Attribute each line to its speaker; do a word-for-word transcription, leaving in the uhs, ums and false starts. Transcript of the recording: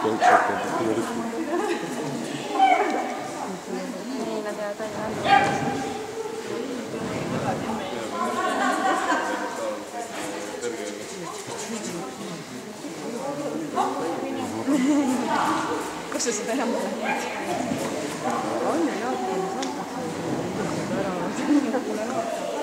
Speaker 1: C'è il
Speaker 2: Sì, l'abbiamo tagliato. Cosa speriamo da niente?
Speaker 3: Ogni notte, non so, però una notte.